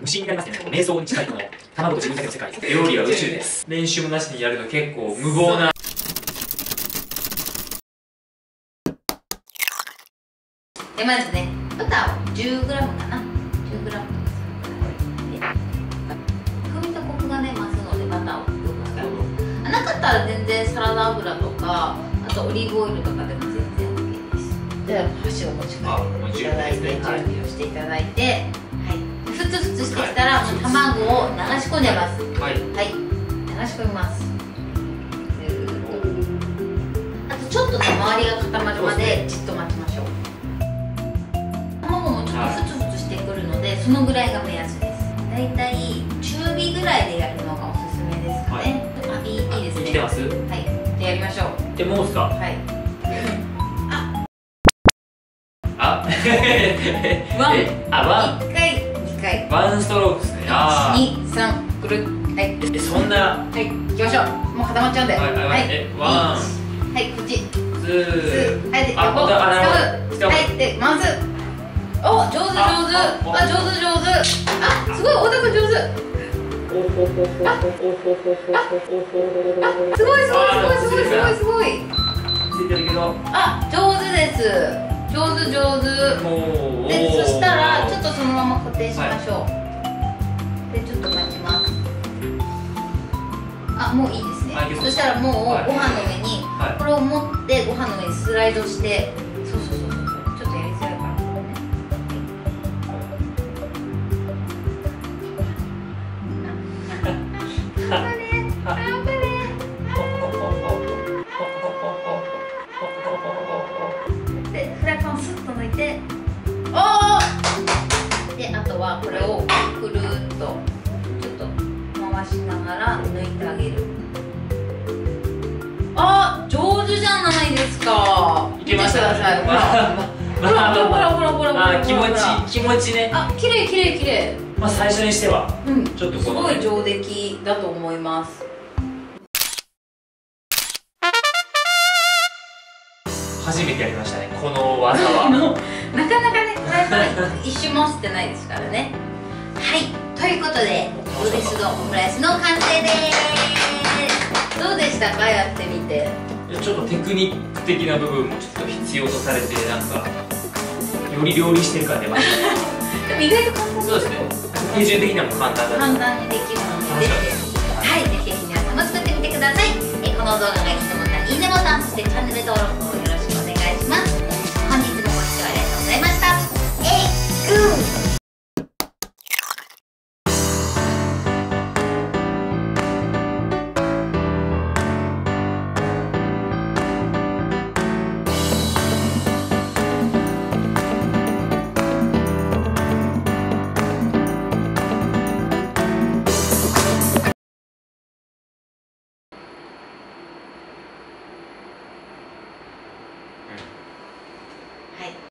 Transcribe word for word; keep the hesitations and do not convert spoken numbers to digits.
信になりますね。瞑想に近いこの卵と自分だけの世界。料理は宇宙です。練習もなしにやると結構無謀な。 でまずね、バターを じゅうグラム かな、 じゅうグラム とか風味とコクがね増すのでバターをよく使う。なかったら全然サラダ油とか、あとオリーブオイルとかでも全然 OK です。では箸を持ち替えていただいて、準備をしていただいて、はい、ふつふつしてきたらもう卵を流し込んじゃいます。はい、はい、流し込みます。あとちょっとね、周りが固まるまでじっと待ちましょう。卵もちょっとふつふつしてくるので、そのぐらいが目安です。だいたい中火ぐらいでやるのがおすすめですかね。あ、いい、いいですね。 来てます。はい、 でやりましょう。 え、もうですか。はい。 ああワン、 あ、ワンいっかい、にかい、 ワンストロークですね。あいち、に、さん、くるっ、はい、 え、そんな、 はい、行きましょう。もう固まっちゃうんで、はい、 はい、え、ワン、 はい、こっち、 ツー、 はい、で、 あ、 横、使う、はい、で、まず、お、上手上手、あ、上手上手、あ、すごい、太田君上手。あ、すごいすごいすごいすごいすごいすごい。 ついてるけど。 あ、上手です。上手上手。で、そしたらちょっとそのまま固定しましょう。で、ちょっと待ちます。あ、もういいですね。そしたらもうご飯の上にこれを持ってご飯の上にスライドして、そうそうそうそう。ちょっとやりづらいから。頑張れ頑張れ。でフライパンをスッと抜いて、おお。であとはこれをくるっとちょっと回しながら抜いてあげる。あ、上手じゃないですか。 いけましたね。 見てください。ほらほらほらほらほらほらほら。 あ、気持ち気持ちね。 あ、綺麗綺麗綺麗。 まあ最初にしては、うん、ちょっとこの、ね、 すごい上出来だと思います。 初めてやりましたね、この技は。 なかなかね、フライパン一瞬もしてないですからね。はい、ということでブーレスドオムライスの完成です。どうでしたか、やってみて。 ちょっとテクニック的な部分もちょっと必要とされて、なんかより料理してる感出ました。 でも意外と簡単。 そうですね、手順的にはもう簡単だ簡単にできるので、はい、ぜひ皆さんも作ってみてください。えこの動画がいいと思ったらいいねボタン、そしてチャンネル登録を